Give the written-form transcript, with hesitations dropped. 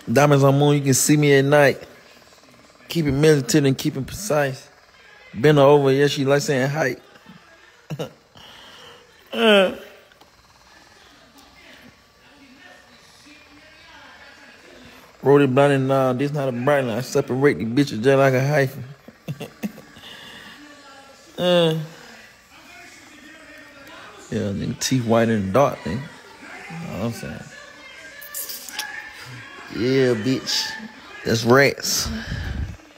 Diamonds on moon, you can see me at night. Keep it militant and keep it precise. Bend her over, yeah, she like saying height. Wrote it blind and nah, this not a bright line. I separate these bitches just like a hyphen. Yeah, nigga, teeth white and dark, nigga. You know what I'm saying? Yeah, bitch. That's rats.